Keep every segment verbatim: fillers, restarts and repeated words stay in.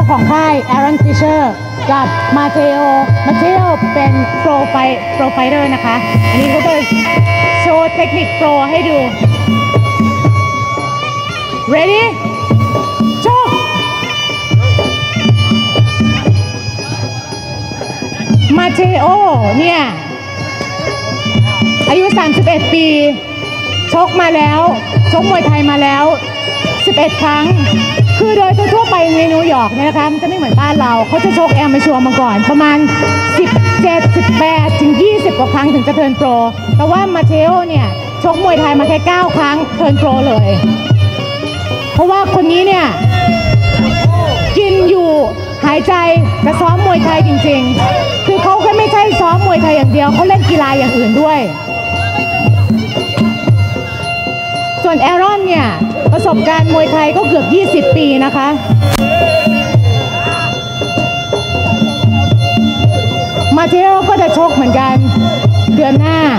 ของค่าย Aaron Fisher กับมาเทโอมาเทโอเป็นโปรไฟโปรไฟเดอร์นะคะอันนี้ก็จะโชว์เทคนิคโปรให้ดู ready โชว์มาเทโอเนี่ยอายุสามสิบเอ็ดปีชกมาแล้วชกมวยไทยมาแล้วสิบเอ็ดครั้งคือโดยทั่วไปในนิวยอร์กเนี่ยนะคะมันจะไม่เหมือนบ้านเราเขาจะชกแอมเมชัวร์มาก่อนประมาณสิบเจ็ด สิบแปดถึงยี่สิบกว่าครั้งถึงจะเทิร์นโปรแต่ว่ามาเทโอเนี่ยชกมวยไทยมาแค่เก้าครั้งเทิร์นโปรเลยเพราะว่าคนนี้เนี่ยกินอยู่หายใจกระซ้อมมวยไทยจริงๆคือเขาก็ไม่ใช่ซ้อมมวยไทยอย่างเดียวเขาเล่นกีฬาอย่างอื่นด้วยส่วนแอรอนเนี่ยประสบการณ์มวยไทยก็เกือบยี่สิบปีนะคะมาเทโอก็จะชกเหมือนกันเดือนหน้า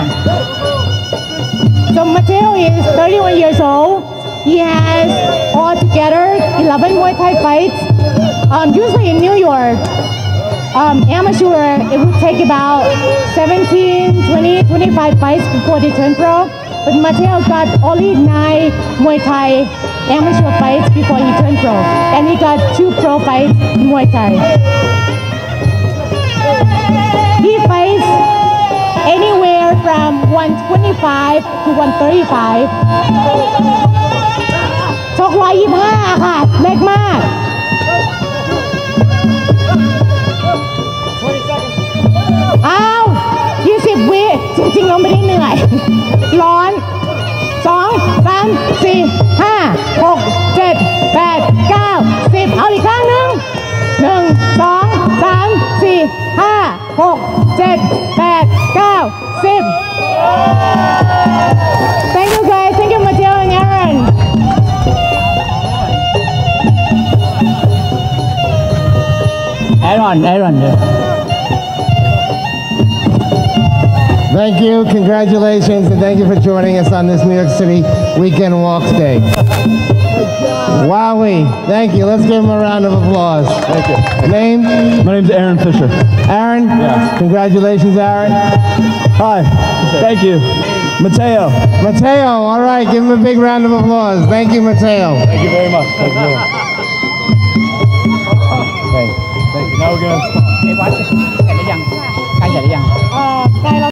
so Mateo is thirty-one years old he has altogether eleven Muay Thai fights um, usually in New York um, amateur it would take about seventeen, twenty, twenty-five fights before they turn pro but Mateo got only nine Muay Thai amateur fights before he turned pro and he got two pro fights in Muay Thai he fights anywhere from one twenty-five to one thirty-five ชกหนึ่งร้อยยี่สิบห้าค่ะเล็กมากอ้าวยี่สิบวิจริงๆเราไม่ได้เหนื่อยร้อนสอง สาม สี่ ห้า หก เจ็ด แปด เก้า สิบเอาอีกครั้งหนึ่งหนึ่ง สอง สาม สี่ ห้า หก เจ็ด แปด เก้า สิบ Thank you guys thank you Mateo and Aaron Aaron Aaron Thank you, congratulations, and thank you for joining us on this New York City Weekend Walks Day. Wowie, thank you. Let's give him a round of applause. Thank you. Name? My name's Aaron Fisher. Aaron? Yes. Congratulations, Aaron. Hi. Thank you. Mateo. Mateo, all right, give him a big round of applause. Thank you, Mateo. Thank you very much. Thank you. Okay. Thank you. Now we're going to...